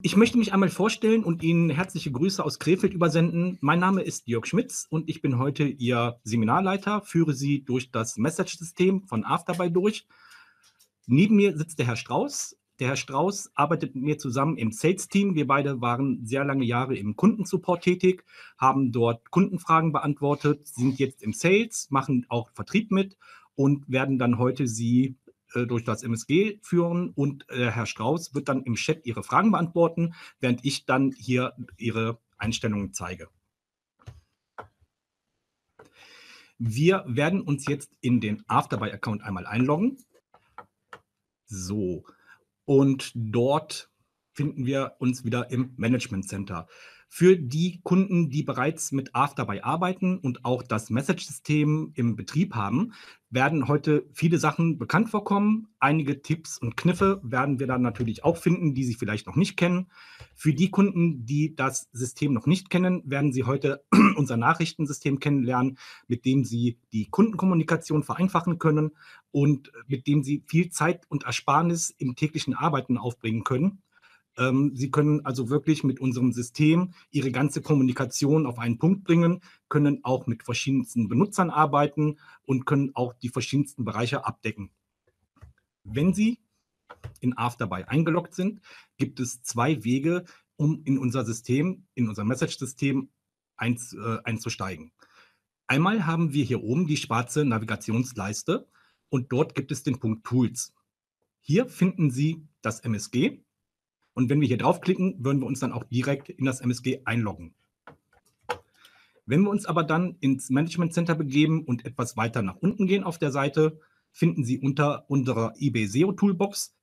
Ich möchte mich einmal vorstellen und Ihnen herzliche Grüße aus Krefeld übersenden. Mein Name ist Jörg Schmitz und ich bin heute Ihr Seminarleiter, führe Sie durch das Message-System von Afterby durch. Neben mir sitzt der Herr Strauß. Der Herr Strauß arbeitet mit mir zusammen im Sales-Team. Wir beide waren sehr lange Jahre im Kundensupport tätig, haben dort Kundenfragen beantwortet, sind jetzt im Sales, machen auch Vertrieb mit und werden dann heute Sie durch das MSG führen und Herr Strauß wird dann im Chat Ihre Fragen beantworten, während ich dann hier Ihre Einstellungen zeige. Wir werden uns jetzt in den Afterby-Account einmal einloggen. So, und dort finden wir uns wieder im Management Center. Für die Kunden, die bereits mit Afterby arbeiten und auch das Message-System im Betrieb haben, werden heute viele Sachen bekannt vorkommen. Einige Tipps und Kniffe werden wir dann natürlich auch finden, die Sie vielleicht noch nicht kennen. Für die Kunden, die das System noch nicht kennen, werden Sie heute unser Nachrichtensystem kennenlernen, mit dem Sie die Kundenkommunikation vereinfachen können und mit dem Sie viel Zeit und Ersparnis im täglichen Arbeiten aufbringen können. Sie können also wirklich mit unserem System Ihre ganze Kommunikation auf einen Punkt bringen, können auch mit verschiedensten Benutzern arbeiten und können auch die verschiedensten Bereiche abdecken. Wenn Sie in Afterby eingeloggt sind, gibt es zwei Wege, um in unser System, in unser Message-System einzusteigen. Einmal haben wir hier oben die schwarze Navigationsleiste und dort gibt es den Punkt Tools. Hier finden Sie das MSG. Und wenn wir hier draufklicken, würden wir uns dann auch direkt in das MSG einloggen. Wenn wir uns aber dann ins Management Center begeben und etwas weiter nach unten gehen auf der Seite, finden Sie unter unserer eBay SEO Toolbox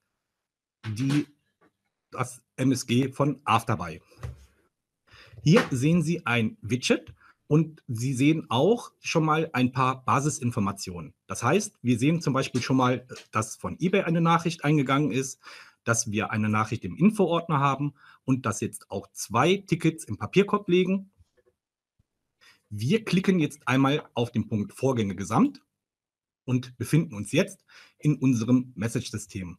das MSG von Afterby. Hier sehen Sie ein Widget und Sie sehen auch schon mal ein paar Basisinformationen. Das heißt, wir sehen zum Beispiel schon mal, dass von eBay eine Nachricht eingegangen ist, dass wir eine Nachricht im Info-Ordner haben und dass jetzt auch 2 Tickets im Papierkorb liegen. Wir klicken jetzt einmal auf den Punkt Vorgänge gesamt und befinden uns jetzt in unserem Message-System.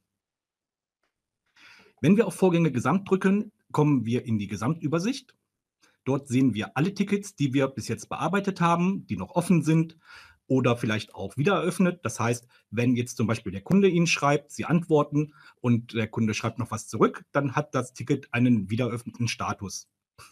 Wenn wir auf Vorgänge gesamt drücken, kommen wir in die Gesamtübersicht. Dort sehen wir alle Tickets, die wir bis jetzt bearbeitet haben, die noch offen sind oder vielleicht auch wieder eröffnet. Das heißt, wenn jetzt zum Beispiel der Kunde Ihnen schreibt, Sie antworten und der Kunde schreibt noch was zurück, dann hat das Ticket einen wiedereröffneten Status.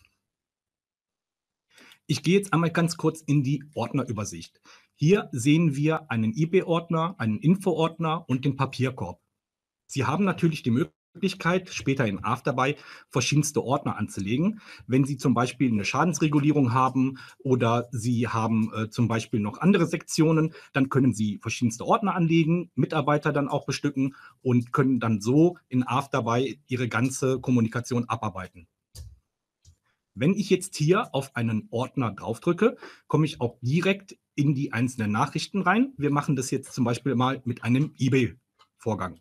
Ich gehe jetzt einmal ganz kurz in die Ordnerübersicht. Hier sehen wir einen eBay-Ordner, einen Info-Ordner und den Papierkorb. Sie haben natürlich die Möglichkeit, später in Afterby verschiedenste Ordner anzulegen. Wenn Sie zum Beispiel eine Schadensregulierung haben oder Sie haben zum Beispiel noch andere Sektionen, dann können Sie verschiedenste Ordner anlegen, Mitarbeiter dann auch bestücken und können dann so in Afterby Ihre ganze Kommunikation abarbeiten. Wenn ich jetzt hier auf einen Ordner draufdrücke, komme ich auch direkt in die einzelnen Nachrichten rein. Wir machen das jetzt zum Beispiel mal mit einem eBay-Vorgang.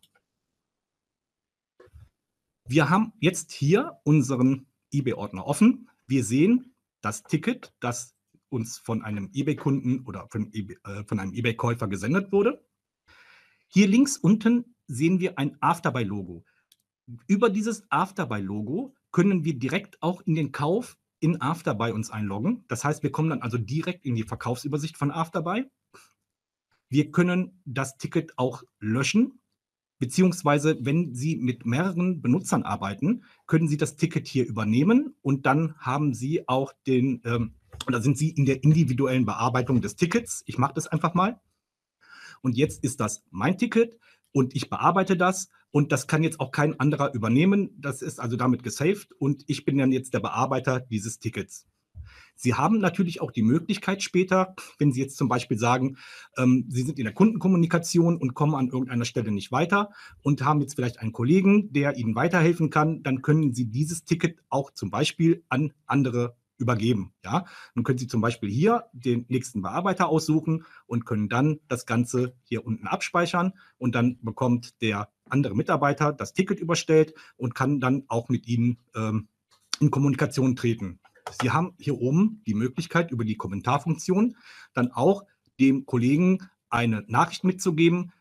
Wir haben jetzt hier unseren eBay-Ordner offen. Wir sehen das Ticket, das uns von einem eBay-Kunden oder von einem eBay-Käufer gesendet wurde. Hier links unten sehen wir ein Afterby-Logo. Über dieses Afterby-Logo können wir direkt auch in den Kauf in Afterby uns einloggen. Das heißt, wir kommen dann also direkt in die Verkaufsübersicht von Afterby. Wir können das Ticket auch löschen. Beziehungsweise, wenn Sie mit mehreren Benutzern arbeiten, können Sie das Ticket hier übernehmen und dann haben Sie auch oder sind Sie in der individuellen Bearbeitung des Tickets. Ich mache das einfach mal. Und jetzt ist das mein Ticket und ich bearbeite das und das kann jetzt auch kein anderer übernehmen. Das ist also damit gesaved und ich bin dann jetzt der Bearbeiter dieses Tickets. Sie haben natürlich auch die Möglichkeit später, wenn Sie jetzt zum Beispiel sagen, Sie sind in der Kundenkommunikation und kommen an irgendeiner Stelle nicht weiter und haben jetzt vielleicht einen Kollegen, der Ihnen weiterhelfen kann, dann können Sie dieses Ticket auch zum Beispiel an andere übergeben. Ja? Dann können Sie zum Beispiel hier den nächsten Bearbeiter aussuchen und können dann das Ganze hier unten abspeichern und dann bekommt der andere Mitarbeiter das Ticket überstellt und kann dann auch mit Ihnen in Kommunikation treten. Sie haben hier oben die Möglichkeit, über die Kommentarfunktion dann auch dem Kollegen eine Nachricht mitzugeben,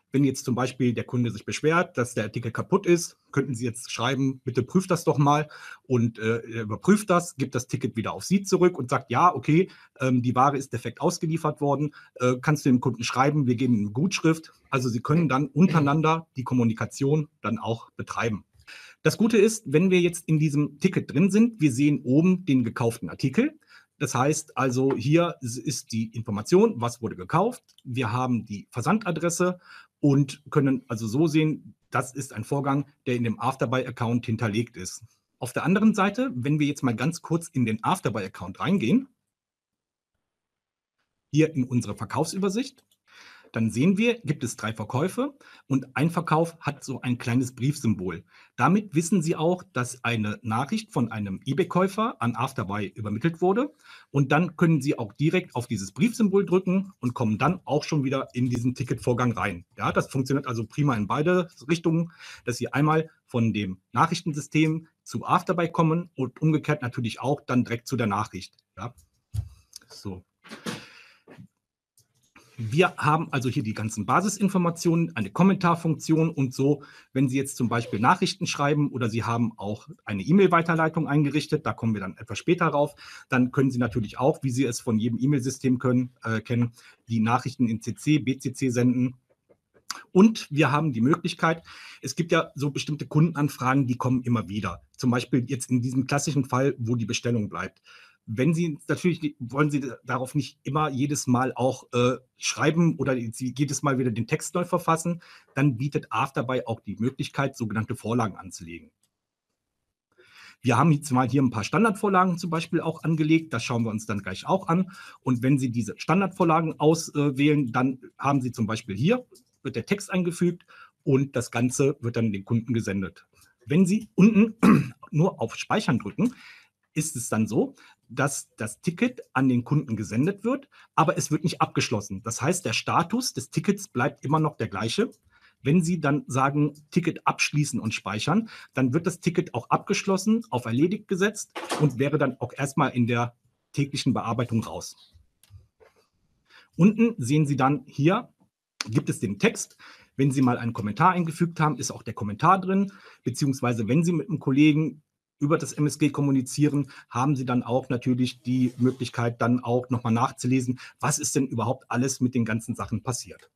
Wenn jetzt zum Beispiel der Kunde sich beschwert, dass der Artikel kaputt ist, könnten Sie jetzt schreiben, bitte prüft das doch mal und er überprüft das, gibt das Ticket wieder auf Sie zurück und sagt, ja, okay, die Ware ist defekt ausgeliefert worden, kannst du dem Kunden schreiben, wir geben eine Gutschrift. Also Sie können dann untereinander die Kommunikation dann auch betreiben. Das Gute ist, wenn wir jetzt in diesem Ticket drin sind, wir sehen oben den gekauften Artikel. Das heißt also, hier ist die Information, was wurde gekauft. Wir haben die Versandadresse und können also so sehen, das ist ein Vorgang, der in dem Afterbuy-Account hinterlegt ist. Auf der anderen Seite, wenn wir jetzt mal ganz kurz in den Afterbuy-Account reingehen, hier in unsere Verkaufsübersicht, dann sehen wir, gibt es 3 Verkäufe und ein Verkauf hat so ein kleines Briefsymbol. Damit wissen Sie auch, dass eine Nachricht von einem eBay-Käufer an Afterbuy übermittelt wurde und dann können Sie auch direkt auf dieses Briefsymbol drücken und kommen dann auch schon wieder in diesen Ticketvorgang rein. Ja, das funktioniert also prima in beide Richtungen, dass Sie einmal von dem Nachrichtensystem zu Afterbuy kommen und umgekehrt natürlich auch dann direkt zu der Nachricht. Ja, so. Wir haben also hier die ganzen Basisinformationen, eine Kommentarfunktion und so, wenn Sie jetzt zum Beispiel Nachrichten schreiben oder Sie haben auch eine E-Mail-Weiterleitung eingerichtet, da kommen wir dann etwas später drauf, dann können Sie natürlich auch, wie Sie es von jedem E-Mail-System kennen, die Nachrichten in CC, BCC senden. Und wir haben die Möglichkeit, es gibt ja so bestimmte Kundenanfragen, die kommen immer wieder. Zum Beispiel jetzt in diesem klassischen Fall, wo die Bestellung bleibt. Wenn Sie natürlich wollen Sie darauf nicht immer jedes Mal auch schreiben oder Sie jedes Mal wieder den Text neu verfassen, dann bietet Afterbuy auch die Möglichkeit, sogenannte Vorlagen anzulegen. Wir haben jetzt mal hier ein paar Standardvorlagen zum Beispiel auch angelegt. Das schauen wir uns dann gleich auch an. Und wenn Sie diese Standardvorlagen auswählen, dann haben Sie zum Beispiel hier, wird der Text eingefügt und das Ganze wird dann den Kunden gesendet. Wenn Sie unten nur auf Speichern drücken, ist es dann so, dass das Ticket an den Kunden gesendet wird, aber es wird nicht abgeschlossen. Das heißt, der Status des Tickets bleibt immer noch der gleiche. Wenn Sie dann sagen, Ticket abschließen und speichern, dann wird das Ticket auch abgeschlossen, auf erledigt gesetzt und wäre dann auch erstmal in der täglichen Bearbeitung raus. Unten sehen Sie dann hier, gibt es den Text. Wenn Sie mal einen Kommentar eingefügt haben, ist auch der Kommentar drin, beziehungsweise wenn Sie mit einem Kollegen über das MSG kommunizieren, haben Sie dann auch natürlich die Möglichkeit, dann auch nochmal nachzulesen, was ist denn überhaupt alles mit den ganzen Sachen passiert.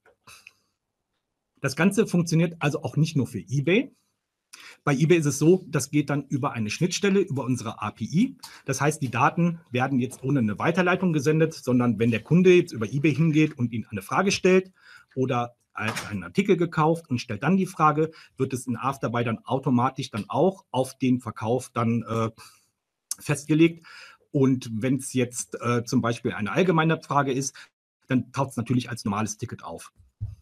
Das Ganze funktioniert also auch nicht nur für eBay. Bei eBay ist es so, das geht dann über eine Schnittstelle, über unsere API. Das heißt, die Daten werden jetzt ohne eine Weiterleitung gesendet, sondern wenn der Kunde jetzt über eBay hingeht und Ihnen eine Frage stellt oder einen Artikel gekauft und stellt dann die Frage, wird es in Afterbuy dann automatisch dann auch auf den Verkauf dann festgelegt. Und wenn es jetzt zum Beispiel eine allgemeine Frage ist, dann taucht es natürlich als normales Ticket auf.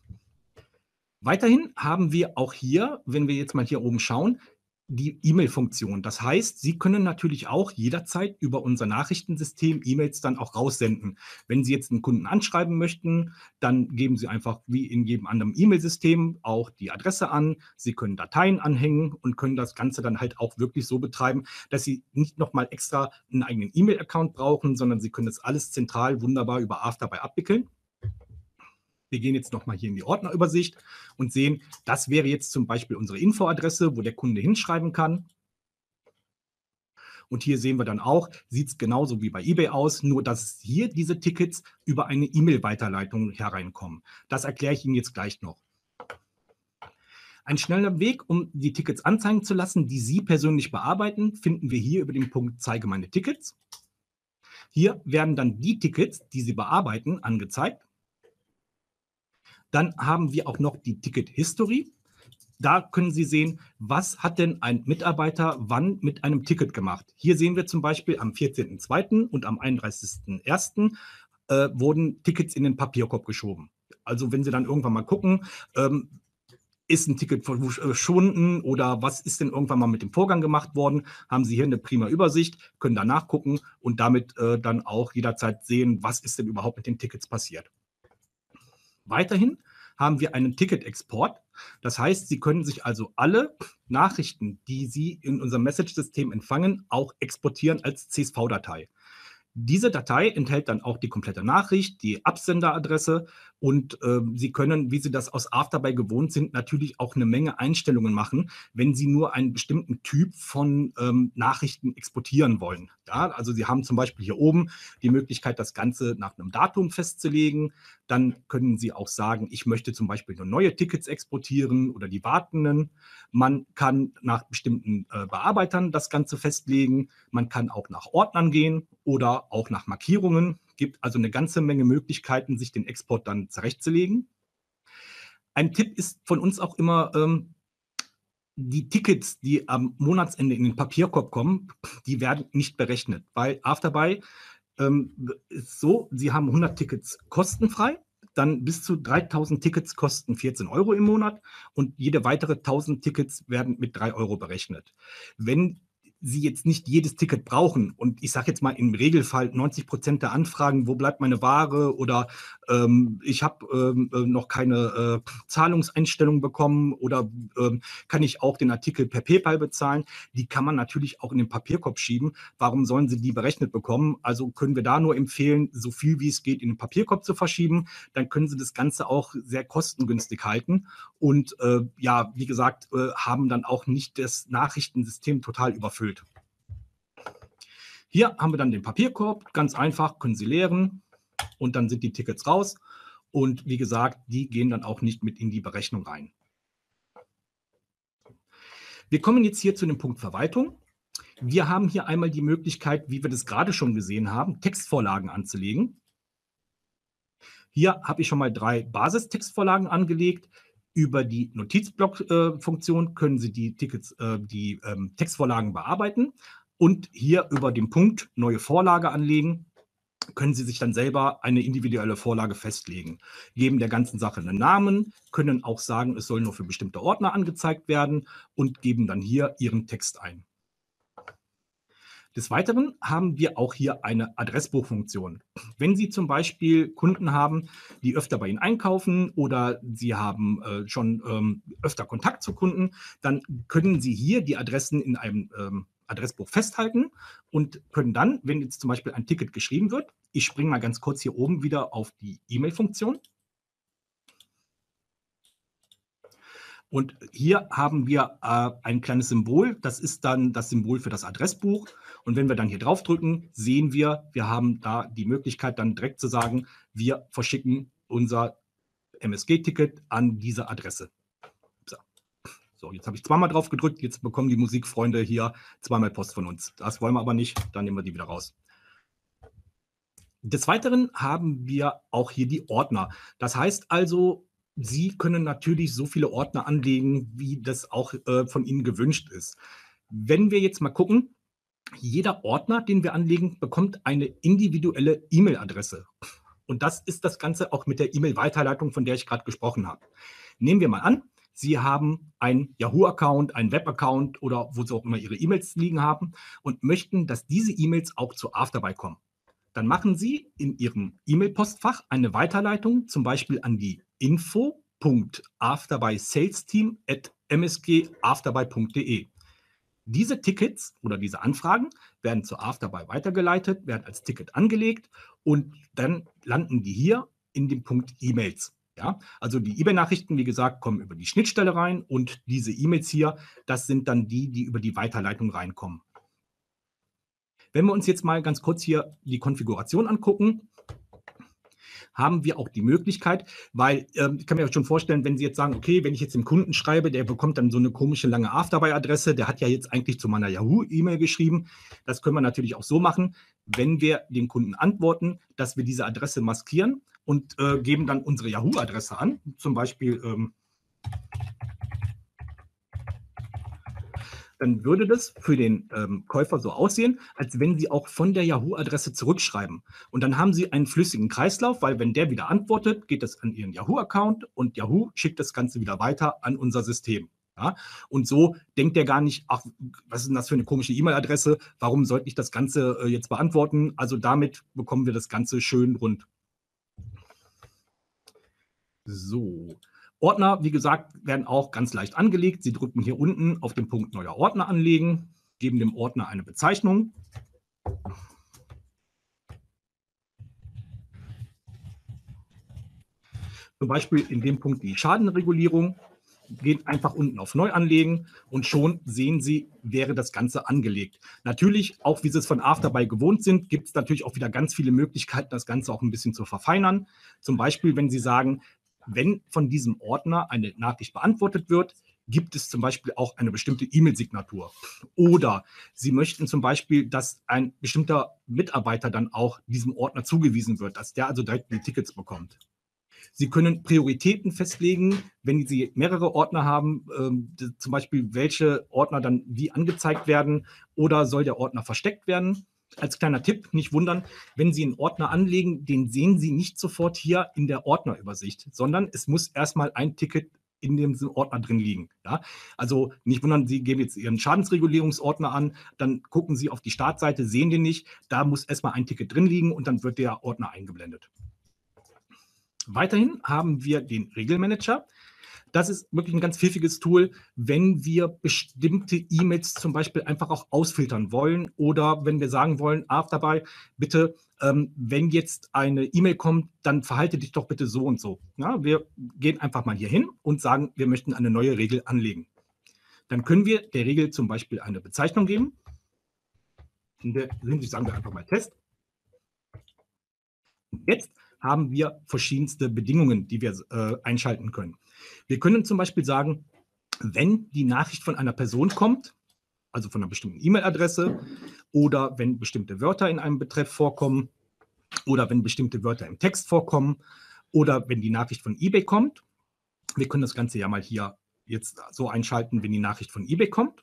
Weiterhin haben wir auch hier, wenn wir jetzt mal hier oben schauen, die E-Mail-Funktion. Das heißt, Sie können natürlich auch jederzeit über unser Nachrichtensystem E-Mails dann auch raussenden. Wenn Sie jetzt einen Kunden anschreiben möchten, dann geben Sie einfach wie in jedem anderen E-Mail-System auch die Adresse an. Sie können Dateien anhängen und können das Ganze dann halt auch wirklich so betreiben, dass Sie nicht nochmal extra einen eigenen E-Mail-Account brauchen, sondern Sie können das alles zentral wunderbar über Afterbuy abwickeln. Wir gehen jetzt nochmal hier in die Ordnerübersicht und sehen, das wäre jetzt zum Beispiel unsere Infoadresse, wo der Kunde hinschreiben kann. Und hier sehen wir dann auch, sieht es genauso wie bei eBay aus, nur dass hier diese Tickets über eine E-Mail-Weiterleitung hereinkommen. Das erkläre ich Ihnen jetzt gleich noch. Ein schneller Weg, um die Tickets anzeigen zu lassen, die Sie persönlich bearbeiten, finden wir hier über den Punkt Zeige meine Tickets. Hier werden dann die Tickets, die Sie bearbeiten, angezeigt. Dann haben wir auch noch die Ticket History. Da können Sie sehen, was hat denn ein Mitarbeiter wann mit einem Ticket gemacht. Hier sehen wir zum Beispiel am 14.02. und am 31.01. Wurden Tickets in den Papierkorb geschoben. Also wenn Sie dann irgendwann mal gucken, ist ein Ticket verschwunden oder was ist denn irgendwann mal mit dem Vorgang gemacht worden, haben Sie hier eine prima Übersicht, können da nachgucken und damit dann auch jederzeit sehen, was ist denn überhaupt mit den Tickets passiert. Weiterhin haben wir einen Ticket-Export. Das heißt, Sie können sich also alle Nachrichten, die Sie in unserem Message-System empfangen, auch exportieren als CSV-Datei. Diese Datei enthält dann auch die komplette Nachricht, die Absenderadresse Und Sie können, wie Sie das aus Afterbuy gewohnt sind, natürlich auch eine Menge Einstellungen machen, wenn Sie nur einen bestimmten Typ von Nachrichten exportieren wollen. Ja, also Sie haben zum Beispiel hier oben die Möglichkeit, das Ganze nach einem Datum festzulegen. Dann können Sie auch sagen, ich möchte zum Beispiel nur neue Tickets exportieren oder die wartenden. Man kann nach bestimmten Bearbeitern das Ganze festlegen. Man kann auch nach Ordnern gehen oder auch nach Markierungen. Gibt also eine ganze Menge Möglichkeiten, sich den Export dann zurechtzulegen. Ein Tipp ist von uns auch immer, die Tickets, die am Monatsende in den Papierkorb kommen, die werden nicht berechnet, weil Afterbuy ist so, Sie haben 100 Tickets kostenfrei, dann bis zu 3000 Tickets kosten 14 Euro im Monat und jede weitere 1000 Tickets werden mit 3 Euro berechnet. Wenn Sie jetzt nicht jedes Ticket brauchen und ich sage jetzt mal im Regelfall 90% der Anfragen, wo bleibt meine Ware oder ich habe noch keine Zahlungseinstellung bekommen oder kann ich auch den Artikel per PayPal bezahlen, die kann man natürlich auch in den Papierkorb schieben. Warum sollen sie die berechnet bekommen? Also können wir da nur empfehlen, so viel wie es geht in den Papierkorb zu verschieben. Dann können sie das Ganze auch sehr kostengünstig halten und ja, wie gesagt, haben dann auch nicht das Nachrichtensystem total überfüllt. Hier haben wir dann den Papierkorb, ganz einfach, können Sie leeren und dann sind die Tickets raus. Und wie gesagt, die gehen dann auch nicht mit in die Berechnung rein. Wir kommen jetzt hier zu dem Punkt Verwaltung. Wir haben hier einmal die Möglichkeit, wie wir das gerade schon gesehen haben, Textvorlagen anzulegen. Hier habe ich schon mal 3 Basistextvorlagen angelegt. Über die Notizblock-Funktion können Sie die Textvorlagen bearbeiten und hier über den Punkt Neue Vorlage anlegen können Sie sich dann selber eine individuelle Vorlage festlegen, geben der ganzen Sache einen Namen, können auch sagen, es soll nur für bestimmte Ordner angezeigt werden und geben dann hier Ihren Text ein. Des Weiteren haben wir auch hier eine Adressbuchfunktion. Wenn Sie zum Beispiel Kunden haben, die öfter bei Ihnen einkaufen oder Sie haben schon öfter Kontakt zu Kunden, dann können Sie hier die Adressen in einem Adressbuch festhalten und können dann, wenn jetzt zum Beispiel ein Ticket geschrieben wird, ich springe mal ganz kurz hier oben wieder auf die E-Mail-Funktion. Und hier haben wir ein kleines Symbol, das ist dann das Symbol für das Adressbuch. Und wenn wir dann hier drauf drücken, sehen wir, wir haben da die Möglichkeit dann direkt zu sagen, wir verschicken unser MSG-Ticket an diese Adresse. So, jetzt habe ich zweimal drauf gedrückt, jetzt bekommen die Musikfreunde hier zweimal Post von uns. Das wollen wir aber nicht, dann nehmen wir die wieder raus. Des Weiteren haben wir auch hier die Ordner. Das heißt also, Sie können natürlich so viele Ordner anlegen, wie das auch von Ihnen gewünscht ist. Wenn wir jetzt mal gucken, jeder Ordner, den wir anlegen, bekommt eine individuelle E-Mail-Adresse. Und das ist das Ganze auch mit der E-Mail-Weiterleitung, von der ich gerade gesprochen habe. Nehmen wir mal an, Sie haben einen Yahoo-Account, einen Web-Account oder wo Sie auch immer Ihre E-Mails liegen haben und möchten, dass diese E-Mails auch zu Afterbuy kommen. Dann machen Sie in Ihrem E-Mail-Postfach eine Weiterleitung, zum Beispiel an die info.afterbuysalesteam@msgafterbuy.de. Diese Tickets oder diese Anfragen werden zu Afterbuy weitergeleitet, werden als Ticket angelegt und dann landen die hier in dem Punkt E-Mails. Ja, also die E-Mail-Nachrichten, wie gesagt, kommen über die Schnittstelle rein und diese E-Mails hier, das sind dann die, die über die Weiterleitung reinkommen. Wenn wir uns jetzt mal ganz kurz hier die Konfiguration angucken, haben wir auch die Möglichkeit, weil ich kann mir schon vorstellen, wenn Sie jetzt sagen, okay, wenn ich jetzt dem Kunden schreibe, der bekommt dann so eine komische lange Afterbuy-Adresse, der hat ja jetzt eigentlich zu meiner Yahoo-E-Mail geschrieben. Das können wir natürlich auch so machen, wenn wir dem Kunden antworten, dass wir diese Adresse maskieren und geben dann unsere Yahoo-Adresse an, zum Beispiel dann würde das für den Käufer so aussehen, als wenn Sie auch von der Yahoo-Adresse zurückschreiben. Und dann haben Sie einen flüssigen Kreislauf, weil wenn der wieder antwortet, geht das an Ihren Yahoo-Account und Yahoo schickt das Ganze wieder weiter an unser System. Ja? Und so denkt der gar nicht, ach, was ist denn das für eine komische E-Mail-Adresse? Warum sollte ich das Ganze jetzt beantworten? Also damit bekommen wir das Ganze schön rund. So. Ordner, wie gesagt, werden auch ganz leicht angelegt. Sie drücken hier unten auf den Punkt Neuer Ordner anlegen, geben dem Ordner eine Bezeichnung. zum Beispiel in dem Punkt die Schadenregulierung, gehen einfach unten auf Neu anlegen und schon sehen Sie, wäre das Ganze angelegt. Natürlich, auch wie Sie es von Afterbuy gewohnt sind, gibt es natürlich auch wieder ganz viele Möglichkeiten, das Ganze auch ein bisschen zu verfeinern. Zum Beispiel, wenn Sie sagen, wenn von diesem Ordner eine Nachricht beantwortet wird, gibt es zum Beispiel auch eine bestimmte E-Mail-Signatur. Oder Sie möchten zum Beispiel, dass ein bestimmter Mitarbeiter dann auch diesem Ordner zugewiesen wird, dass der also direkt die Tickets bekommt. Sie können Prioritäten festlegen, wenn Sie mehrere Ordner haben, zum Beispiel welche Ordner dann wie angezeigt werden oder soll der Ordner versteckt werden. Als kleiner Tipp, nicht wundern, wenn Sie einen Ordner anlegen, den sehen Sie nicht sofort hier in der Ordnerübersicht, sondern es muss erstmal ein Ticket in dem Ordner drin liegen. Ja? Also nicht wundern, Sie geben jetzt Ihren Schadensregulierungsordner an, dann gucken Sie auf die Startseite, sehen den nicht, da muss erstmal ein Ticket drin liegen und dann wird der Ordner eingeblendet. Weiterhin haben wir den Regelmanager. Das ist wirklich ein ganz pfiffiges Tool, wenn wir bestimmte E-Mails zum Beispiel einfach auch ausfiltern wollen oder wenn wir sagen wollen, dabei bitte, wenn jetzt eine E-Mail kommt, dann verhalte dich doch bitte so und so. Ja, wir gehen einfach mal hier hin und sagen, wir möchten eine neue Regel anlegen. Dann können wir der Regel zum Beispiel eine Bezeichnung geben. In der Hinsicht sagen wir einfach mal Test. Und jetzt haben wir verschiedenste Bedingungen, die wir einschalten können. Wir können zum Beispiel sagen, wenn die Nachricht von einer Person kommt, also von einer bestimmten E-Mail-Adresse oder wenn bestimmte Wörter in einem Betreff vorkommen oder wenn bestimmte Wörter im Text vorkommen oder wenn die Nachricht von eBay kommt. Wir können das Ganze ja mal hier jetzt so einschalten, wenn die Nachricht von eBay kommt.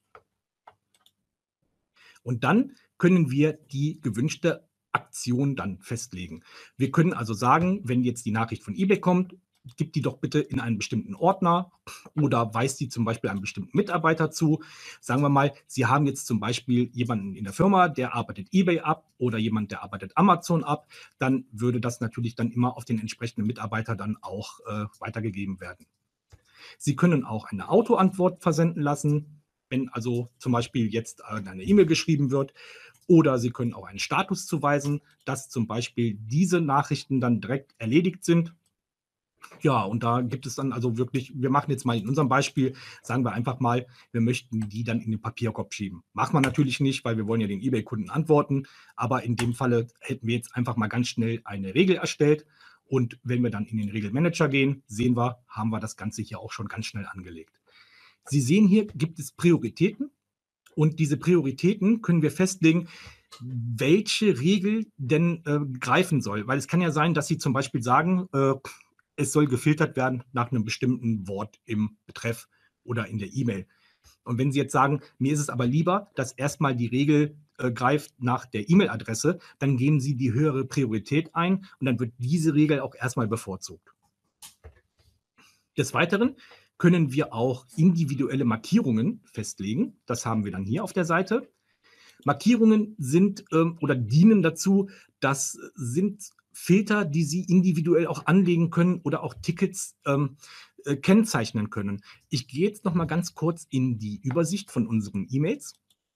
Und dann können wir die gewünschte Aktion dann festlegen. Wir können also sagen, wenn jetzt die Nachricht von eBay kommt, gib die doch bitte in einen bestimmten Ordner oder weist die zum Beispiel einem bestimmten Mitarbeiter zu. Sagen wir mal, Sie haben jetzt zum Beispiel jemanden in der Firma, der arbeitet eBay ab oder jemand, der arbeitet Amazon ab, dann würde das natürlich dann immer auf den entsprechenden Mitarbeiter dann auch weitergegeben werden. Sie können auch eine Autoantwort versenden lassen, wenn also zum Beispiel jetzt eine E-Mail geschrieben wird. Oder Sie können auch einen Status zuweisen, dass zum Beispiel diese Nachrichten dann direkt erledigt sind. Ja, und da gibt es dann also wirklich, wir machen jetzt mal in unserem Beispiel, sagen wir einfach mal, wir möchten die dann in den Papierkorb schieben. Macht man natürlich nicht, weil wir wollen ja den eBay-Kunden antworten. Aber in dem Falle hätten wir jetzt einfach mal ganz schnell eine Regel erstellt. Und wenn wir dann in den Regelmanager gehen, sehen wir, haben wir das Ganze hier auch schon ganz schnell angelegt. Sie sehen hier, gibt es Prioritäten. Und diese Prioritäten können wir festlegen, welche Regel denn greifen soll. Weil es kann ja sein, dass Sie zum Beispiel sagen, es soll gefiltert werden nach einem bestimmten Wort im Betreff oder in der E-Mail. Und wenn Sie jetzt sagen, mir ist es aber lieber, dass erstmal die Regel greift nach der E-Mail-Adresse, dann geben Sie die höhere Priorität ein und dann wird diese Regel auch erstmal bevorzugt. Des Weiteren können wir auch individuelle Markierungen festlegen. Das haben wir dann hier auf der Seite. Markierungen sind oder dienen dazu, das sind Filter, die Sie individuell auch anlegen können oder auch Tickets kennzeichnen können. Ich gehe jetzt noch mal ganz kurz in die Übersicht von unseren E-Mails.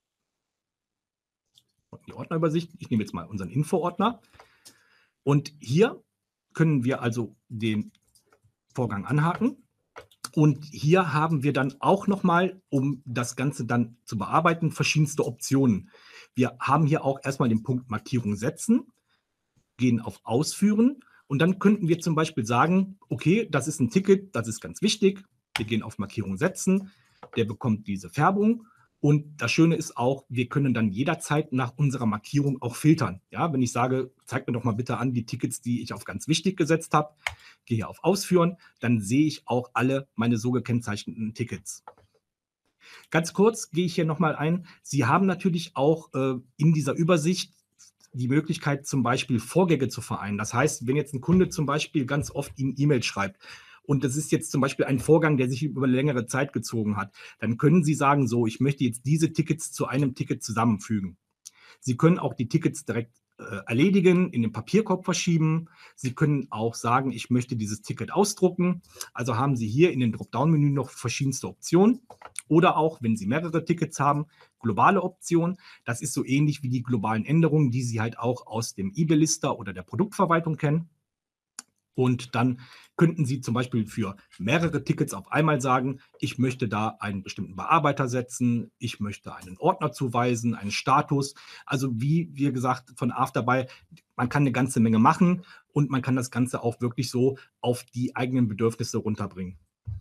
Die Ordnerübersicht. Ich nehme jetzt mal unseren Info-Ordner. Und hier können wir also den Vorgang anhaken. Und hier haben wir dann auch nochmal, um das Ganze dann zu bearbeiten, verschiedenste Optionen. Wir haben hier auch erstmal den Punkt Markierung setzen, gehen auf Ausführen und dann könnten wir zum Beispiel sagen, okay, das ist ein Ticket, das ist ganz wichtig. Wir gehen auf Markierung setzen, der bekommt diese Färbung. Und das Schöne ist auch, wir können dann jederzeit nach unserer Markierung auch filtern. Ja, wenn ich sage, zeig mir doch mal bitte an die Tickets, die ich auf ganz wichtig gesetzt habe, gehe hier auf Ausführen, dann sehe ich auch alle meine so gekennzeichneten Tickets. Ganz kurz gehe ich hier nochmal ein. Sie haben natürlich auch in dieser Übersicht die Möglichkeit, zum Beispiel Vorgänge zu vereinen. Das heißt, wenn jetzt ein Kunde zum Beispiel ganz oft Ihnen E-Mails schreibt, und das ist jetzt zum Beispiel ein Vorgang, der sich über eine längere Zeit gezogen hat, dann können Sie sagen, so, ich möchte jetzt diese Tickets zu einem Ticket zusammenfügen. Sie können auch die Tickets direkt erledigen, in den Papierkorb verschieben. Sie können auch sagen, ich möchte dieses Ticket ausdrucken. Also haben Sie hier in den Dropdown-Menü noch verschiedenste Optionen. Oder auch, wenn Sie mehrere Tickets haben, globale Optionen. Das ist so ähnlich wie die globalen Änderungen, die Sie halt auch aus dem eBay-Lister oder der Produktverwaltung kennen. Und dann könnten Sie zum Beispiel für mehrere Tickets auf einmal sagen, ich möchte da einen bestimmten Bearbeiter setzen, ich möchte einen Ordner zuweisen, einen Status. Also wie wir gesagt von Afterbuy, man kann eine ganze Menge machen und man kann das Ganze auch wirklich so auf die eigenen Bedürfnisse runterbringen.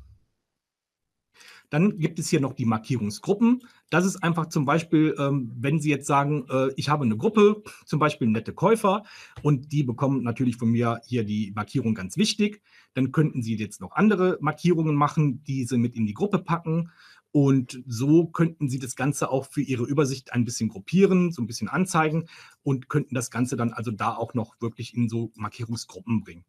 Dann gibt es hier noch die Markierungsgruppen. Das ist einfach zum Beispiel, wenn Sie jetzt sagen, ich habe eine Gruppe, zum Beispiel nette Käufer, und die bekommen natürlich von mir hier die Markierung ganz wichtig. Dann könnten Sie jetzt noch andere Markierungen machen, diese mit in die Gruppe packen. Und so könnten Sie das Ganze auch für Ihre Übersicht ein bisschen gruppieren, so ein bisschen anzeigen und könnten das Ganze dann also da auch noch wirklich in so Markierungsgruppen bringen.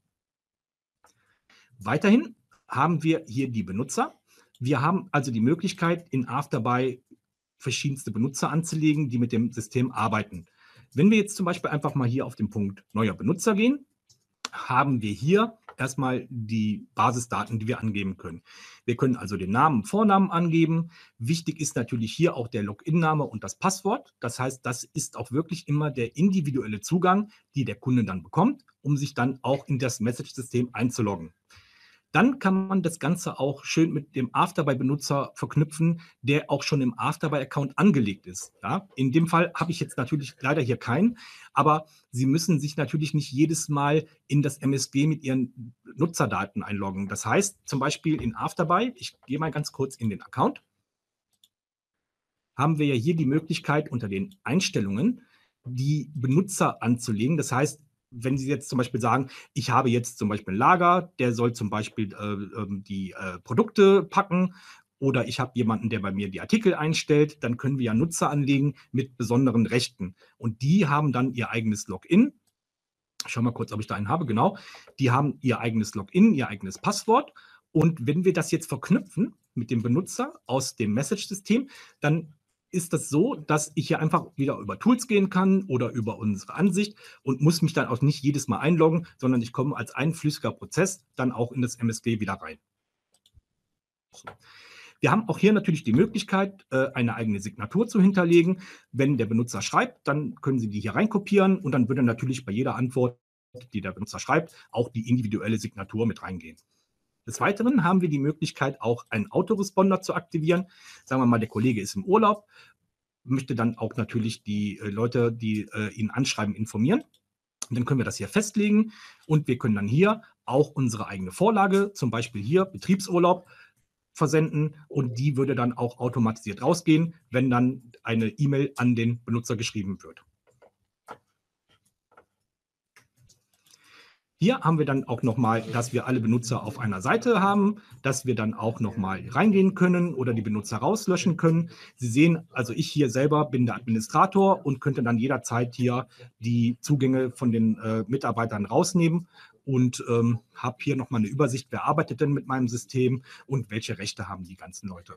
Weiterhin haben wir hier die Benutzer. Wir haben also die Möglichkeit, in Afterbuy verschiedenste Benutzer anzulegen, die mit dem System arbeiten. Wenn wir jetzt zum Beispiel einfach mal hier auf den Punkt neuer Benutzer gehen, haben wir hier erstmal die Basisdaten, die wir angeben können. Wir können also den Namen und Vornamen angeben. Wichtig ist natürlich hier auch der Login-Name und das Passwort. Das heißt, das ist auch wirklich immer der individuelle Zugang, den der Kunde dann bekommt, um sich dann auch in das Message-System einzuloggen. Dann kann man das Ganze auch schön mit dem Afterbuy-Benutzer verknüpfen, der auch schon im Afterbuy-Account angelegt ist. Ja? In dem Fall habe ich jetzt natürlich leider hier keinen, aber Sie müssen sich natürlich nicht jedes Mal in das MSG mit Ihren Nutzerdaten einloggen. Das heißt zum Beispiel in Afterbuy, ich gehe mal ganz kurz in den Account, haben wir ja hier die Möglichkeit unter den Einstellungen die Benutzer anzulegen. Das heißt, wenn Sie jetzt zum Beispiel sagen, ich habe jetzt zum Beispiel ein Lager, der soll zum Beispiel die Produkte packen, oder ich habe jemanden, der bei mir die Artikel einstellt, dann können wir ja Nutzer anlegen mit besonderen Rechten. Und die haben dann ihr eigenes Login. Ich schaue mal kurz, ob ich da einen habe, genau. Die haben ihr eigenes Login, ihr eigenes Passwort. Und wenn wir das jetzt verknüpfen mit dem Benutzer aus dem Message-System, dann ist das so, dass ich hier einfach wieder über Tools gehen kann oder über unsere Ansicht und muss mich dann auch nicht jedes Mal einloggen, sondern ich komme als ein flüssiger Prozess dann auch in das MSG wieder rein. So. Wir haben auch hier natürlich die Möglichkeit, eine eigene Signatur zu hinterlegen. Wenn der Benutzer schreibt, dann können Sie die hier reinkopieren und dann würde natürlich bei jeder Antwort, die der Benutzer schreibt, auch die individuelle Signatur mit reingehen. Des Weiteren haben wir die Möglichkeit, auch einen Autoresponder zu aktivieren. Sagen wir mal, der Kollege ist im Urlaub, möchte dann auch natürlich die Leute, die ihn anschreiben, informieren. Und dann können wir das hier festlegen und wir können dann hier auch unsere eigene Vorlage, zum Beispiel hier Betriebsurlaub, versenden und die würde dann auch automatisiert rausgehen, wenn dann eine E-Mail an den Benutzer geschrieben wird. Hier haben wir dann auch nochmal, dass wir alle Benutzer auf einer Seite haben, dass wir dann auch nochmal reingehen können oder die Benutzer rauslöschen können. Sie sehen, also ich hier selber bin der Administrator und könnte dann jederzeit hier die Zugänge von den Mitarbeitern rausnehmen und habe hier nochmal eine Übersicht, wer arbeitet denn mit meinem System und welche Rechte haben die ganzen Leute.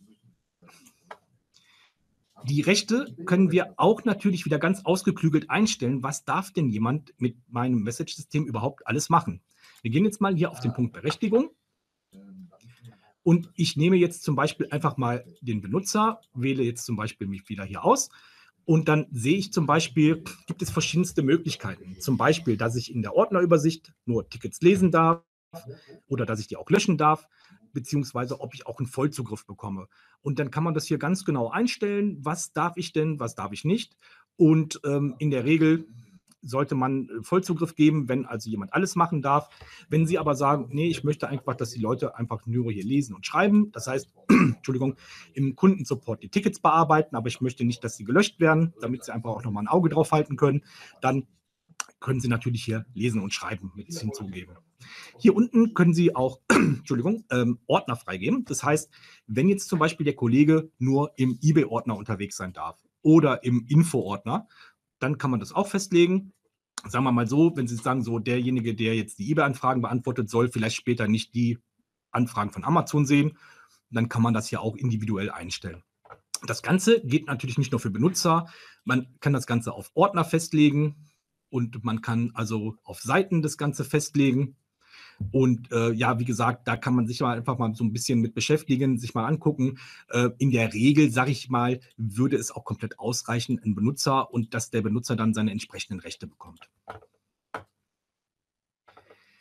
Die Rechte können wir auch natürlich wieder ganz ausgeklügelt einstellen. Was darf denn jemand mit meinem Message-System überhaupt alles machen? Wir gehen jetzt mal hier auf den Punkt Berechtigung. Und ich nehme jetzt zum Beispiel einfach mal den Benutzer, wähle jetzt zum Beispiel mich wieder hier aus. Und dann sehe ich zum Beispiel, gibt es verschiedenste Möglichkeiten. Zum Beispiel, dass ich in der Ordnerübersicht nur Tickets lesen darf oder dass ich die auch löschen darf, beziehungsweise ob ich auch einen Vollzugriff bekomme. Und dann kann man das hier ganz genau einstellen, was darf ich denn, was darf ich nicht. Und in der Regel sollte man Vollzugriff geben, wenn also jemand alles machen darf. Wenn Sie aber sagen, nee, ich möchte einfach, dass die Leute einfach nur hier lesen und schreiben, das heißt, Entschuldigung, im Kundensupport die Tickets bearbeiten, aber ich möchte nicht, dass sie gelöscht werden, damit Sie einfach auch nochmal ein Auge drauf halten können, dann können Sie natürlich hier lesen und schreiben mit hinzugeben. Hier unten können Sie auch Entschuldigung, Ordner freigeben. Das heißt, wenn jetzt zum Beispiel der Kollege nur im eBay-Ordner unterwegs sein darf oder im Info-Ordner, dann kann man das auch festlegen. Sagen wir mal so, wenn Sie sagen, so derjenige, der jetzt die eBay-Anfragen beantwortet, soll vielleicht später nicht die Anfragen von Amazon sehen, dann kann man das hier auch individuell einstellen. Das Ganze geht natürlich nicht nur für Benutzer, man kann das Ganze auf Ordner festlegen und man kann also auf Seiten das Ganze festlegen. Und ja, wie gesagt, da kann man sich mal einfach mal so ein bisschen mit beschäftigen, sich mal angucken. In der Regel, sage ich mal, würde es auch komplett ausreichen, ein Benutzer und dass der Benutzer dann seine entsprechenden Rechte bekommt.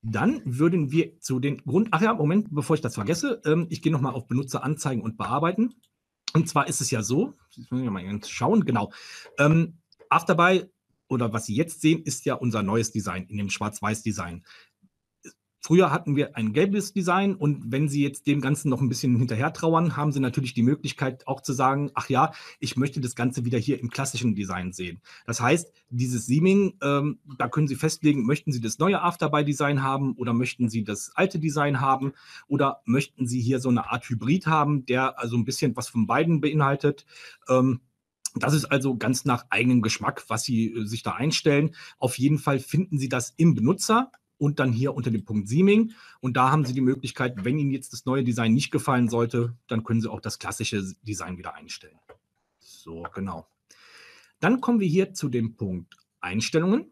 Dann würden wir zu den ach ja, Moment, bevor ich das vergesse, ich gehe nochmal auf Benutzer anzeigen und bearbeiten. Und zwar ist es ja so, jetzt müssen wir mal schauen, genau. Afterby oder was Sie jetzt sehen, ist ja unser neues Design in dem Schwarz-Weiß-Design. Früher hatten wir ein gelbes Design und wenn Sie jetzt dem Ganzen noch ein bisschen hinterher trauern, haben Sie natürlich die Möglichkeit auch zu sagen, ach ja, ich möchte das Ganze wieder hier im klassischen Design sehen. Das heißt, dieses Theming, da können Sie festlegen, möchten Sie das neue Afterby-Design haben oder möchten Sie das alte Design haben oder möchten Sie hier so eine Art Hybrid haben, der also ein bisschen was von beiden beinhaltet. Das ist also ganz nach eigenem Geschmack, was Sie sich da einstellen. Auf jeden Fall finden Sie das im Benutzer und dann hier unter dem Punkt Theming. Und da haben Sie die Möglichkeit, wenn Ihnen jetzt das neue Design nicht gefallen sollte, dann können Sie auch das klassische Design wieder einstellen. So, genau. Dann kommen wir hier zu dem Punkt Einstellungen.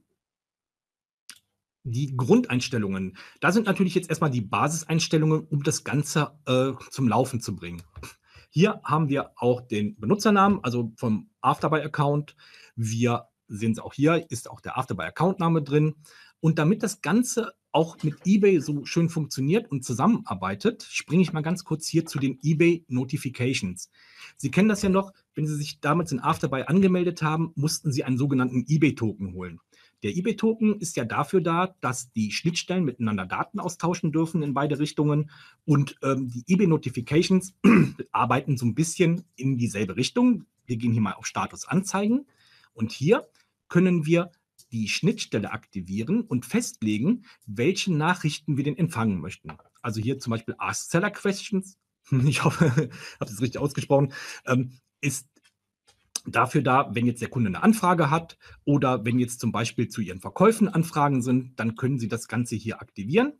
Die Grundeinstellungen. Da sind natürlich jetzt erstmal die Basiseinstellungen, um das Ganze zum Laufen zu bringen. Hier haben wir auch den Benutzernamen, also vom Afterby-Account. Wir sehen es auch hier, ist auch der Afterby-Account-Name drin. Und damit das Ganze auch mit eBay so schön funktioniert und zusammenarbeitet, springe ich mal ganz kurz hier zu den eBay Notifications. Sie kennen das ja noch, wenn Sie sich damals in Afterby angemeldet haben, mussten Sie einen sogenannten eBay-Token holen. Der eBay-Token ist ja dafür da, dass die Schnittstellen miteinander Daten austauschen dürfen in beide Richtungen. Und die eBay-Notifications arbeiten so ein bisschen in dieselbe Richtung. Wir gehen hier mal auf Status anzeigen. Und hier können wir die Schnittstelle aktivieren und festlegen, welche Nachrichten wir denn empfangen möchten. Also hier zum Beispiel Ask Seller Questions. Ich hoffe, ich habe das richtig ausgesprochen. Ist dafür da, wenn jetzt der Kunde eine Anfrage hat oder wenn jetzt zum Beispiel zu Ihren Verkäufen Anfragen sind, dann können Sie das Ganze hier aktivieren.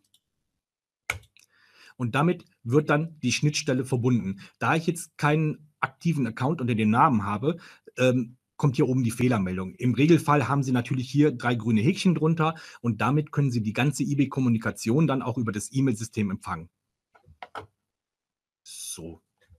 Und damit wird dann die Schnittstelle verbunden. Da ich jetzt keinen aktiven Account unter dem Namen habe, kommt hier oben die Fehlermeldung. Im Regelfall haben Sie natürlich hier 3 grüne Häkchen drunter und damit können Sie die ganze eBay-Kommunikation dann auch über das E-Mail-System empfangen. So.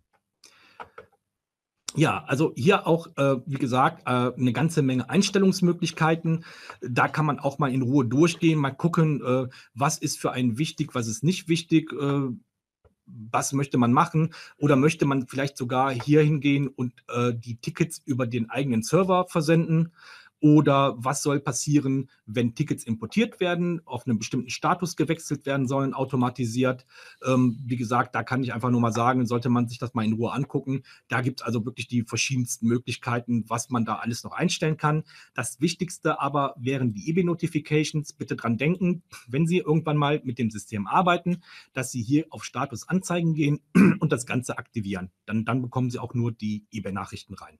Ja, also hier auch, wie gesagt, eine ganze Menge Einstellungsmöglichkeiten. Da kann man auch mal in Ruhe durchgehen, mal gucken, was ist für einen wichtig, was ist nicht wichtig, was möchte man machen oder möchte man vielleicht sogar hier hingehen und die Tickets über den eigenen Server versenden oder was soll passieren, wenn Tickets importiert werden, auf einen bestimmten Status gewechselt werden sollen, automatisiert. Wie gesagt, da kann ich einfach nur mal sagen, sollte man sich das mal in Ruhe angucken. Da gibt es also wirklich die verschiedensten Möglichkeiten, was man da alles noch einstellen kann. Das Wichtigste aber wären die eBay-Notifications. Bitte dran denken, wenn Sie irgendwann mal mit dem System arbeiten, dass Sie hier auf Status anzeigen gehen und das Ganze aktivieren. Dann bekommen Sie auch nur die eBay-Nachrichten rein.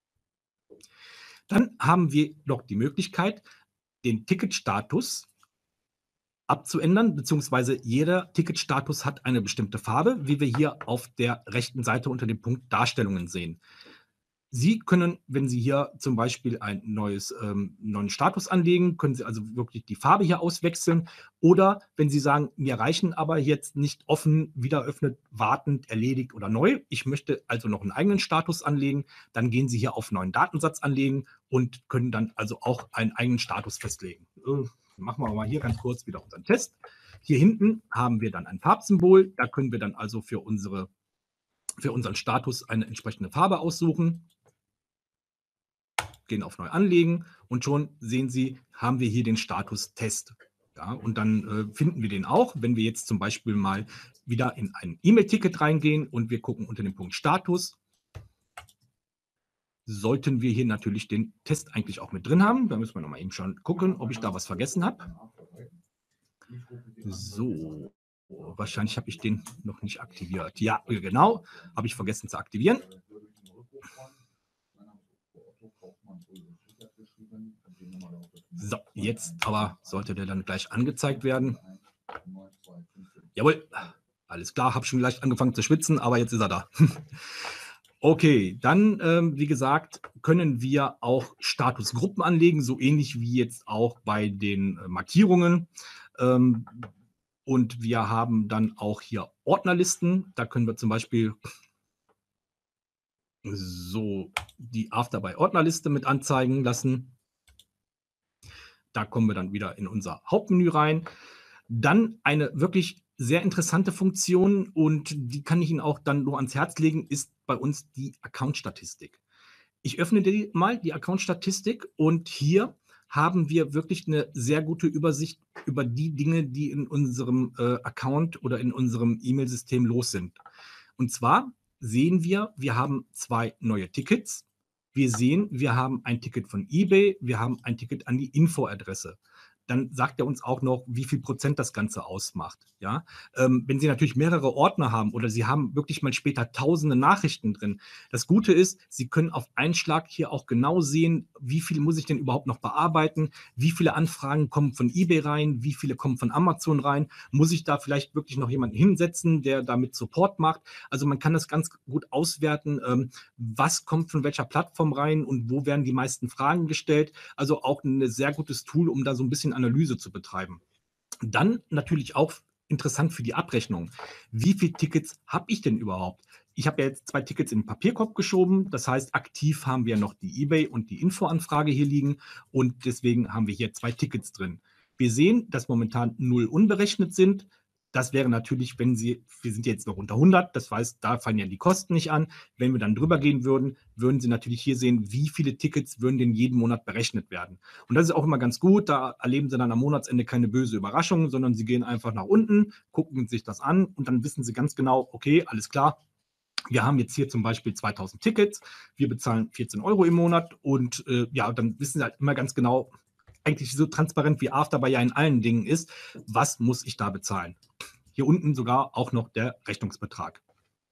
Dann haben wir noch die Möglichkeit, den Ticketstatus abzuändern, beziehungsweise jeder Ticketstatus hat eine bestimmte Farbe, wie wir hier auf der rechten Seite unter dem Punkt Darstellungen sehen. Sie können, wenn Sie hier zum Beispiel einen neuen Status anlegen, können Sie also wirklich die Farbe hier auswechseln. Oder wenn Sie sagen, mir reichen aber jetzt nicht offen, wieder öffnet, wartend, erledigt oder neu. Ich möchte also noch einen eigenen Status anlegen. Dann gehen Sie hier auf neuen Datensatz anlegen und können dann also auch einen eigenen Status festlegen. Machen wir mal hier ganz kurz wieder unseren Test. Hier hinten haben wir dann ein Farbsymbol. Da können wir dann also für unseren Status eine entsprechende Farbe aussuchen. Gehen auf Neu anlegen und schon sehen Sie, haben wir hier den Status Test. Ja, und dann finden wir den auch, wenn wir jetzt zum Beispiel mal wieder in ein E-Mail-Ticket reingehen und wir gucken unter dem Punkt Status, sollten wir hier natürlich den Test eigentlich auch mit drin haben. Da müssen wir noch mal eben schon gucken, ob ich da was vergessen habe. So, wahrscheinlich habe ich den noch nicht aktiviert. Ja, genau, habe ich vergessen zu aktivieren. So, jetzt aber sollte der dann gleich angezeigt werden. Jawohl, alles klar, habe schon leicht angefangen zu schwitzen, aber jetzt ist er da. Okay, dann, wie gesagt, können wir auch Statusgruppen anlegen, so ähnlich wie jetzt auch bei den Markierungen. Und wir haben dann auch hier Ordnerlisten. Da können wir zum Beispiel so die Afterby-Ordnerliste mit anzeigen lassen. Da kommen wir dann wieder in unser Hauptmenü rein. Dann eine wirklich sehr interessante Funktion und die kann ich Ihnen auch dann nur ans Herz legen, ist bei uns die Account-Statistik. Ich öffne die Account-Statistik und hier haben wir wirklich eine sehr gute Übersicht über die Dinge, die in unserem Account oder in unserem E-Mail-System los sind. Und zwar sehen wir, wir haben 2 neue Tickets. Wir sehen, wir haben ein Ticket von eBay, wir haben ein Ticket an die Info-Adresse. Dann sagt er uns auch noch, wie viel Prozent das Ganze ausmacht. Ja? Wenn Sie natürlich mehrere Ordner haben oder Sie haben wirklich mal später tausende Nachrichten drin. Das Gute ist, Sie können auf einen Schlag hier auch genau sehen, wie viel muss ich denn überhaupt noch bearbeiten, wie viele Anfragen kommen von eBay rein, wie viele kommen von Amazon rein, muss ich da vielleicht wirklich noch jemanden hinsetzen, der damit Support macht. Also man kann das ganz gut auswerten, was kommt von welcher Plattform rein und wo werden die meisten Fragen gestellt. Also auch ein sehr gutes Tool, um da so ein bisschen Analyse zu betreiben. Dann natürlich auch interessant für die Abrechnung. Wie viele Tickets habe ich denn überhaupt? Ich habe ja jetzt 2 Tickets in den Papierkorb geschoben. Das heißt, aktiv haben wir noch die eBay und die Infoanfrage hier liegen und deswegen haben wir hier 2 Tickets drin. Wir sehen, dass momentan 0 unberechnet sind. Das wäre natürlich, wenn wir sind jetzt noch unter 100, das heißt, da fallen ja die Kosten nicht an. Wenn wir dann drüber gehen würden, würden Sie natürlich hier sehen, wie viele Tickets würden denn jeden Monat berechnet werden. Und das ist auch immer ganz gut, da erleben Sie dann am Monatsende keine böse Überraschung, sondern Sie gehen einfach nach unten, gucken sich das an und dann wissen Sie ganz genau, okay, alles klar, wir haben jetzt hier zum Beispiel 2000 Tickets, wir bezahlen 14 Euro im Monat und ja, dann wissen Sie halt immer ganz genau, eigentlich so transparent wie Afterbuy ja in allen Dingen ist, was muss ich da bezahlen. Hier unten sogar auch noch der Rechnungsbetrag.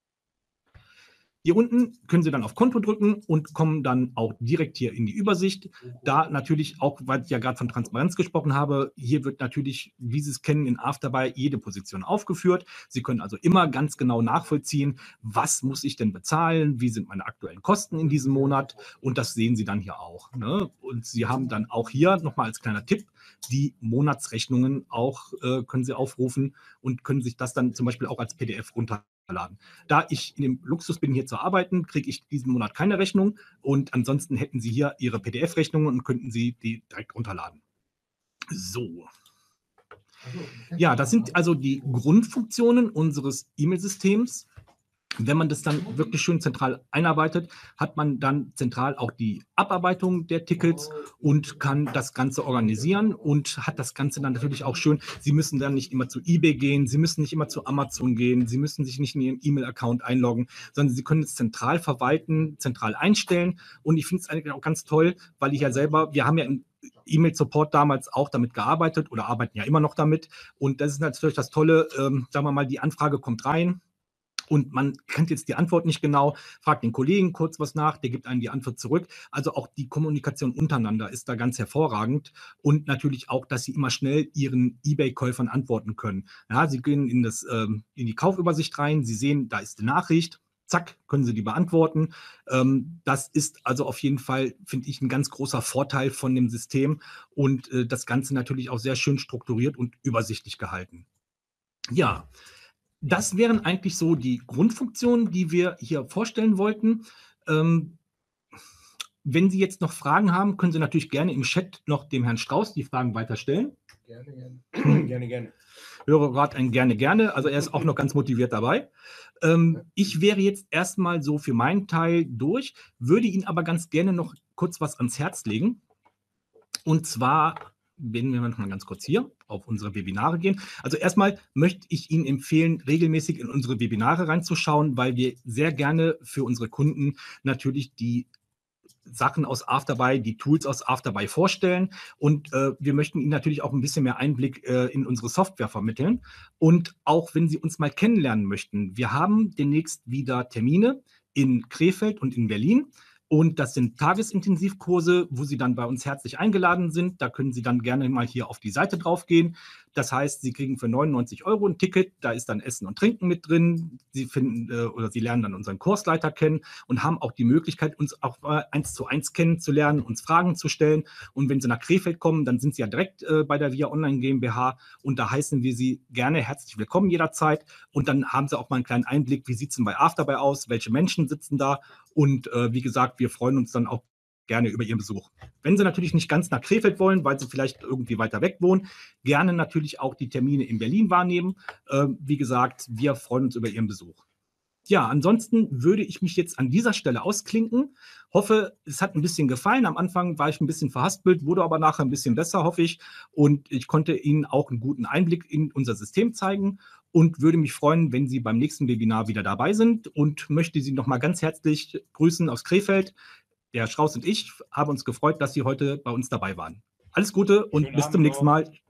Hier unten können Sie dann auf Konto drücken und kommen dann auch direkt hier in die Übersicht. Da natürlich auch, weil ich ja gerade von Transparenz gesprochen habe, hier wird natürlich, wie Sie es kennen, in Afterbuy jede Position aufgeführt. Sie können also immer ganz genau nachvollziehen, was muss ich denn bezahlen, wie sind meine aktuellen Kosten in diesem Monat und das sehen Sie dann hier auch. Ne? Und Sie haben dann auch hier nochmal als kleiner Tipp, die Monatsrechnungen auch können Sie aufrufen und können sich das dann zum Beispiel auch als PDF runterladen. Da ich in dem Luxus bin, hier zu arbeiten, kriege ich diesen Monat keine Rechnung und ansonsten hätten Sie hier Ihre PDF-Rechnungen und könnten Sie die direkt runterladen. So. Ja, das sind also die Grundfunktionen unseres E-Mail-Systems. Wenn man das dann wirklich schön zentral einarbeitet, hat man dann zentral auch die Abarbeitung der Tickets und kann das Ganze organisieren und hat das Ganze dann natürlich auch schön. Sie müssen dann nicht immer zu eBay gehen, Sie müssen nicht immer zu Amazon gehen, Sie müssen sich nicht in Ihren E-Mail-Account einloggen, sondern Sie können es zentral verwalten, zentral einstellen. Und ich finde es eigentlich auch ganz toll, weil ich ja selber, wir haben ja im E-Mail-Support damals auch damit gearbeitet oder arbeiten ja immer noch damit. Und das ist natürlich das Tolle, sagen wir mal, die Anfrage kommt rein, und man kennt jetzt die Antwort nicht genau, fragt den Kollegen kurz was nach, der gibt einem die Antwort zurück. Also auch die Kommunikation untereinander ist da ganz hervorragend und natürlich auch, dass Sie immer schnell Ihren eBay-Käufern antworten können. Ja, Sie gehen in die Kaufübersicht rein, Sie sehen, da ist die Nachricht, zack, können Sie die beantworten. Das ist also auf jeden Fall, finde ich, ein ganz großer Vorteil von dem System und das Ganze natürlich auch sehr schön strukturiert und übersichtlich gehalten. Ja, das wären eigentlich so die Grundfunktionen, die wir hier vorstellen wollten. Ähm, wenn Sie jetzt noch Fragen haben, können Sie natürlich gerne im Chat noch dem Herrn Strauß die Fragen weiterstellen. Gerne, gerne. Gerne, gerne. Höre gerade ein gerne, gerne. Also er ist auch noch ganz motiviert dabei. Ich wäre jetzt erstmal so für meinen Teil durch, würde Ihnen aber ganz gerne noch kurz was ans Herz legen. Und zwar werden wir noch mal ganz kurz hier auf unsere Webinare gehen. Also erstmal möchte ich Ihnen empfehlen, regelmäßig in unsere Webinare reinzuschauen, weil wir sehr gerne für unsere Kunden natürlich die Sachen aus Afterbuy, die Tools aus Afterbuy vorstellen. Und wir möchten Ihnen natürlich auch ein bisschen mehr Einblick in unsere Software vermitteln. Und auch wenn Sie uns mal kennenlernen möchten, wir haben demnächst wieder Termine in Krefeld und in Berlin. Und das sind Tagesintensivkurse, wo Sie dann bei uns herzlich eingeladen sind. Da können Sie dann gerne mal hier auf die Seite drauf gehen. Das heißt, Sie kriegen für 99 Euro ein Ticket. Da ist dann Essen und Trinken mit drin. Sie finden oder Sie lernen dann unseren Kursleiter kennen und haben auch die Möglichkeit, uns auch 1:1 kennenzulernen, uns Fragen zu stellen. Und wenn Sie nach Krefeld kommen, dann sind Sie ja direkt bei der VIA Online GmbH. Und da heißen wir Sie gerne herzlich willkommen jederzeit. Und dann haben Sie auch mal einen kleinen Einblick, wie sieht es denn bei Afterbuy aus, welche Menschen sitzen da. Und wie gesagt, wir freuen uns dann auch gerne über Ihren Besuch. Wenn Sie natürlich nicht ganz nach Krefeld wollen, weil Sie vielleicht irgendwie weiter weg wohnen, gerne natürlich auch die Termine in Berlin wahrnehmen. Wie gesagt, wir freuen uns über Ihren Besuch. Ja, ansonsten würde ich mich jetzt an dieser Stelle ausklinken. Hoffe, es hat ein bisschen gefallen. Am Anfang war ich ein bisschen verhaspelt, wurde aber nachher ein bisschen besser, hoffe ich. Und ich konnte Ihnen auch einen guten Einblick in unser System zeigen und würde mich freuen, wenn Sie beim nächsten Webinar wieder dabei sind und möchte Sie nochmal ganz herzlich grüßen aus Krefeld. Der Strauß und ich haben uns gefreut, dass Sie heute bei uns dabei waren. Alles Gute und bis zum nächsten Mal.